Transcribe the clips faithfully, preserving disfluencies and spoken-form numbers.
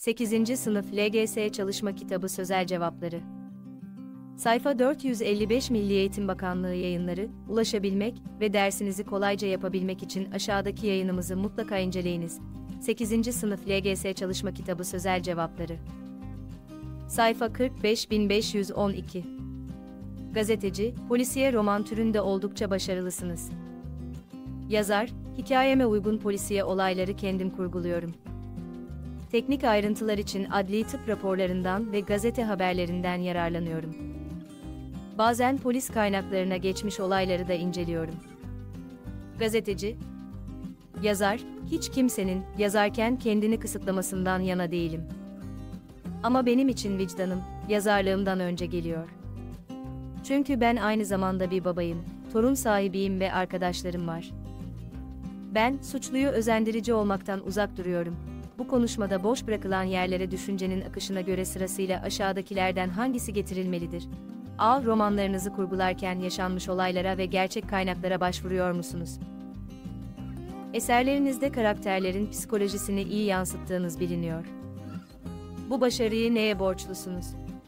sekizinci Sınıf L G S Çalışma Kitabı Sözel Cevapları. Sayfa dört yüz elli beş Milli Eğitim Bakanlığı Yayınları, ulaşabilmek ve dersinizi kolayca yapabilmek için aşağıdaki yayınımızı mutlaka inceleyiniz. sekizinci Sınıf L G S Çalışma Kitabı Sözel Cevapları. Sayfa kırk beş bin beş yüz on iki. Gazeteci, polisiye roman türünde oldukça başarılısınız. Yazar, hikayeme uygun polisiye olayları kendim kurguluyorum. Teknik ayrıntılar için adli tıp raporlarından ve gazete haberlerinden yararlanıyorum. Bazen polis kaynaklarına geçmiş olayları da inceliyorum. Gazeteci, yazar, hiç kimsenin yazarken kendini kısıtlamasından yana değilim. Ama benim için vicdanım, yazarlığımdan önce geliyor. Çünkü ben aynı zamanda bir babayım, torun sahibiyim ve arkadaşlarım var. Ben, suçluyu özendirici olmaktan uzak duruyorum. Bu konuşmada boş bırakılan yerlere düşüncenin akışına göre sırasıyla aşağıdakilerden hangisi getirilmelidir? A. Romanlarınızı kurgularken yaşanmış olaylara ve gerçek kaynaklara başvuruyor musunuz? Eserlerinizde karakterlerin psikolojisini iyi yansıttığınız biliniyor. Bu başarıyı neye borçlusunuz?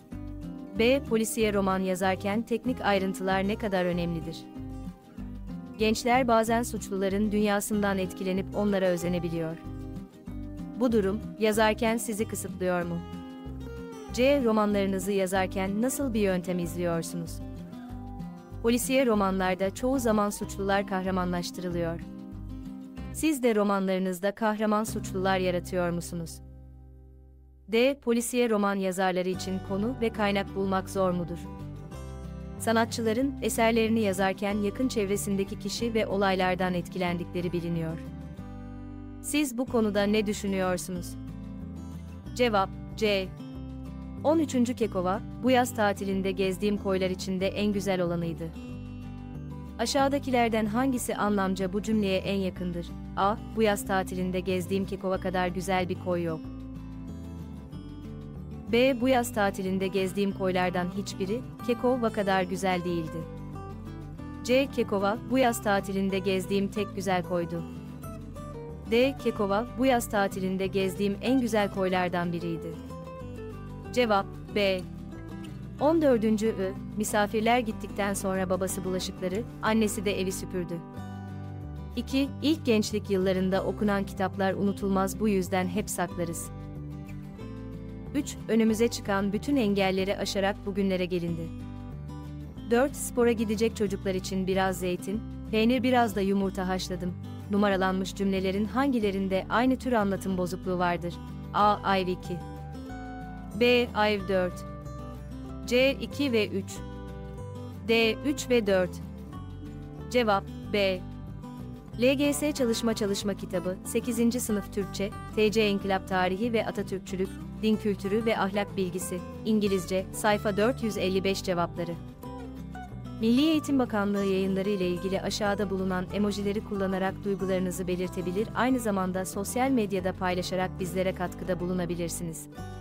B. Polisiye roman yazarken teknik ayrıntılar ne kadar önemlidir? Gençler bazen suçluların dünyasından etkilenip onlara özenebiliyor. Bu durum, yazarken sizi kısıtlıyor mu? C. Romanlarınızı yazarken nasıl bir yöntem izliyorsunuz? Polisiye romanlarda çoğu zaman suçlular kahramanlaştırılıyor. Siz de romanlarınızda kahraman suçlular yaratıyor musunuz? D. Polisiye roman yazarları için konu ve kaynak bulmak zor mudur? Sanatçıların eserlerini yazarken yakın çevresindeki kişi ve olaylardan etkilendikleri biliniyor. Siz bu konuda ne düşünüyorsunuz? Cevap C. on üçüncü Kekova, bu yaz tatilinde gezdiğim koylar içinde en güzel olanıydı. Aşağıdakilerden hangisi anlamca bu cümleye en yakındır? A. Bu yaz tatilinde gezdiğim Kekova kadar güzel bir koy yok. B. Bu yaz tatilinde gezdiğim koylardan hiçbiri, Kekova kadar güzel değildi. C. Kekova, bu yaz tatilinde gezdiğim tek güzel koydu. D. Kekova, bu yaz tatilinde gezdiğim en güzel koylardan biriydi. Cevap B. on dördüncü I. Misafirler gittikten sonra babası bulaşıkları, annesi de evi süpürdü. iki. İlk gençlik yıllarında okunan kitaplar unutulmaz, bu yüzden hep saklarız. üç. Önümüze çıkan bütün engelleri aşarak bugünlere gelindi. dört. Spora gidecek çocuklar için biraz zeytin, peynir, biraz da yumurta haşladım. Numaralanmış cümlelerin hangilerinde aynı tür anlatım bozukluğu vardır? A. Ayv iki. B. Ayv dört. C. iki ve üç. D. üç ve dört. Cevap B. L G S Çalışma Çalışma Kitabı, sekizinci Sınıf Türkçe, T C İnkılap Tarihi ve Atatürkçülük, Din Kültürü ve Ahlak Bilgisi, İngilizce, sayfa dört yüz elli beş Cevapları. Milli Eğitim Bakanlığı yayınları ile ilgili aşağıda bulunan emojileri kullanarak duygularınızı belirtebilir, aynı zamanda sosyal medyada paylaşarak bizlere katkıda bulunabilirsiniz.